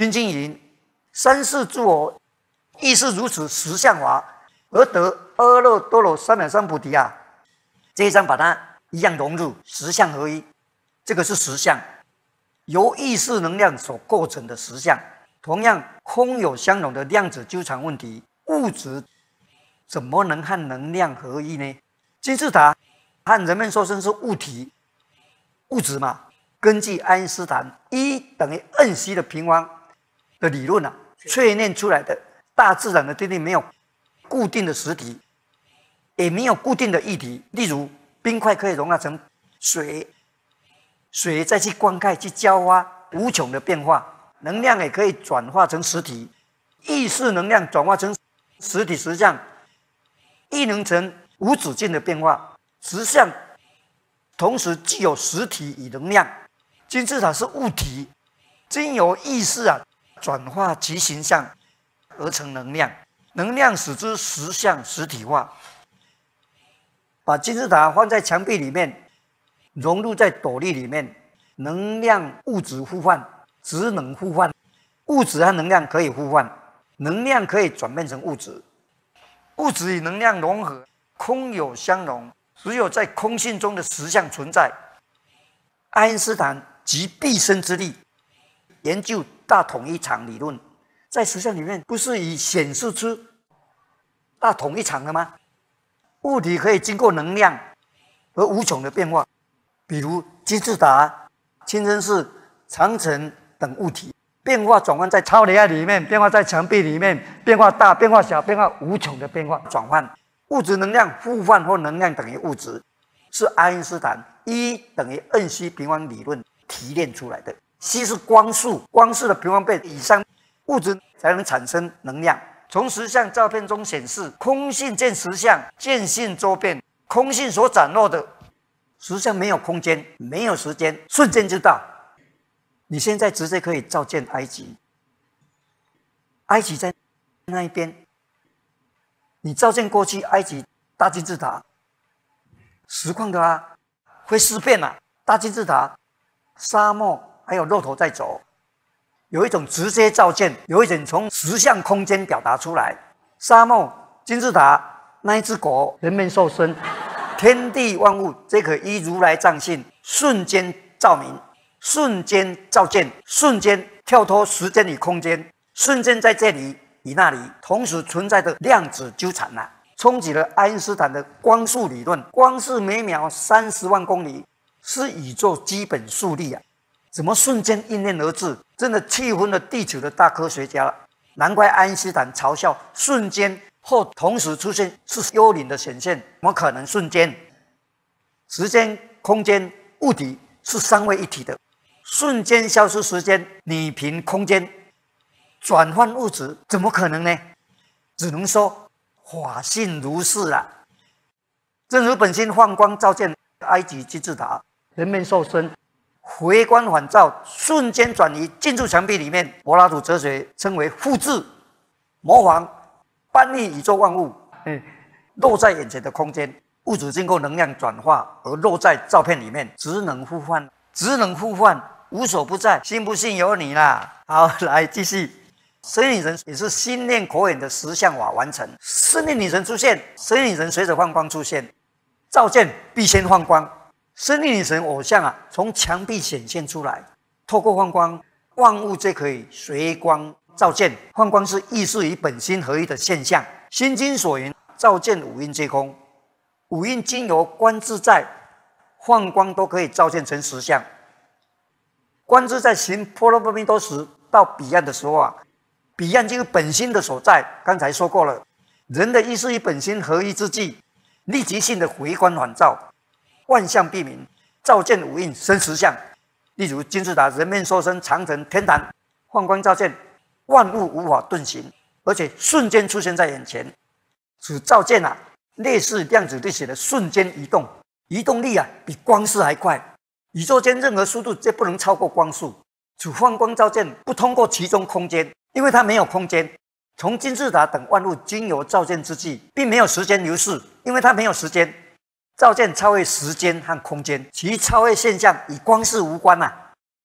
君经云：三世诸我亦是如此实相法，而得阿耨多罗三藐三菩提啊！这一章把它一样融入实相合一，这个是实相，由意识能量所构成的实相。同样，空有相容的量子纠缠问题，物质怎么能和能量合一呢？金字塔和人面兽身是物体，物质嘛。根据爱因斯坦E等于 mc 的平方的理论啊，淬炼出来的大自然的定律没有固定的实体，也没有固定的液体。例如，冰块可以融化成水，水再去灌溉、去浇花，无穷的变化。能量也可以转化成实体，意识能量转化成实体实相，亦能成无止境的变化。实相同时具有实体与能量。金字塔是物体，经由意识转化其形象而成能量，能量使之实相实体化。把金字塔放在墙壁里面，融入在斗笠里面，能量物质互换，质能互换，物质和能量可以互换，能量可以转变成物质，物质与能量融合，空有相容，只有在空性中的实相存在。爱因斯坦集毕生之力研究大统一场理论，在实相里面不是已显示出大统一场了吗？物体可以经过能量而无穷的变化，比如金字塔、清真寺、长城等物体，变化转换在超雷亚里面，变化在墙壁里面，变化大，变化小，变化无穷的变化转换。物质能量互换或能量等于物质，是爱因斯坦E等于 mc 平方理论提炼出来的。c 是光速，光速的平方倍以上，物质才能产生能量。从实相照片中显示，空性见实相，见性周变。空性所展露的实相没有空间，没有时间，瞬间就到。你现在直接可以照见埃及，埃及在那一边，你照见过去埃及大金字塔，实况的会思辨大金字塔、沙漠还有骆驼在走，有一种直接照见，有一种从实相空间表达出来。沙漠、金字塔、那一只狗、人面兽身、天地万物，这可依如来藏性，瞬间照明，瞬间照见，瞬间跳脱时间与空间，瞬间在这里与那里同时存在的量子纠缠冲击了爱因斯坦的光速理论。光是每秒30万公里，是宇宙基本速率怎么瞬间应验而至？真的气昏了地球的大科学家了。难怪爱因斯坦嘲笑瞬间或同时出现是幽灵的显现，怎么可能瞬间？时间、空间、物体是三位一体的，瞬间消失时间，拟平空间，转换物质，怎么可能呢？只能说法性如是正如本心放光照见埃及金字塔，人面兽身，回光返照，瞬间转移进入墙壁里面。柏拉图哲学称为复制、模仿、搬运宇宙万物，落在眼前的空间，物质经过能量转化而落在照片里面，职能互换，职能互换，无所不在，信不信由你啦。好，来继续。神女神也是心念口眼的实相法完成，神女神出现，神女神随着放光出现，照见必先放光。神女神偶像从墙壁显现出来，透过放光，万物皆可以随光照见。放光是意识与本心合一的现象。心经所云，照见五蕴皆空，五蕴经由观自在放光都可以照见成实相。观自在行波罗蜜多时，到彼岸的时候彼岸就是本心的所在。刚才说过了，人的意识与本心合一之际，立即性的回光返照，万象毕明，照见五蕴生实相。例如金字塔、人面兽身、长城、天坛，放光照见，万物无法遁形，而且瞬间出现在眼前。此照见类似量子力学的瞬间移动，移动力比光速还快。宇宙间任何速度皆不能超过光速。此放光照见不通过其中空间，因为它没有空间。从金字塔等万物经由照见之际，并没有时间流逝，因为它没有时间。照见超越时间和空间，其超越现象与光是无关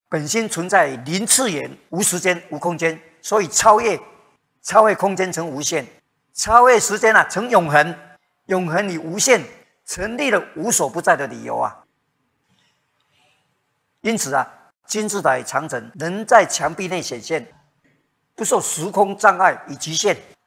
本心存在零次元，无时间无空间，所以超越空间成无限，超越时间成永恒，永恒与无限成立了无所不在的理由啊。因此金字塔与长城能在墙壁内显现，不受时空障碍与局限，